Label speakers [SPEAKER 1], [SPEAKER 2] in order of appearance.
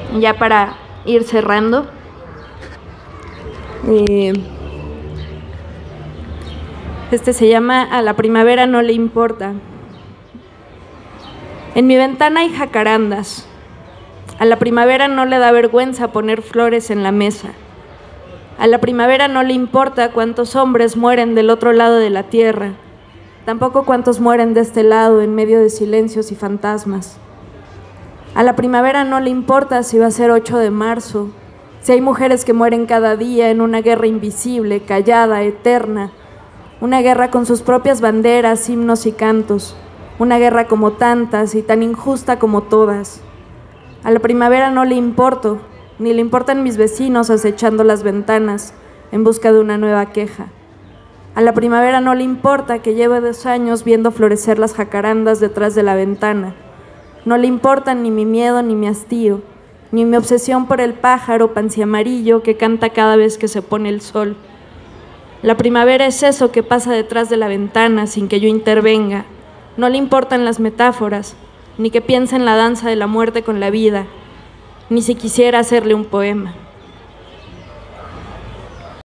[SPEAKER 1] Ya para ir cerrando, este se llama A la primavera no le importa. En mi ventana hay jacarandas. A la primavera no le da vergüenza poner flores en la mesa. A la primavera no le importa cuántos hombres mueren del otro lado de la tierra, tampoco cuántos mueren de este lado en medio de silencios y fantasmas. A la primavera no le importa si va a ser 8 de marzo, si hay mujeres que mueren cada día en una guerra invisible, callada, eterna, una guerra con sus propias banderas, himnos y cantos, una guerra como tantas y tan injusta como todas. A la primavera no le importo, ni le importan mis vecinos acechando las ventanas en busca de una nueva queja. A la primavera no le importa que lleve 2 años viendo florecer las jacarandas detrás de la ventana. No le importan ni mi miedo ni mi hastío, ni mi obsesión por el pájaro panciamarillo que canta cada vez que se pone el sol. La primavera es eso que pasa detrás de la ventana sin que yo intervenga. No le importan las metáforas, ni que piense en la danza de la muerte con la vida, ni si quisiera hacerle un poema.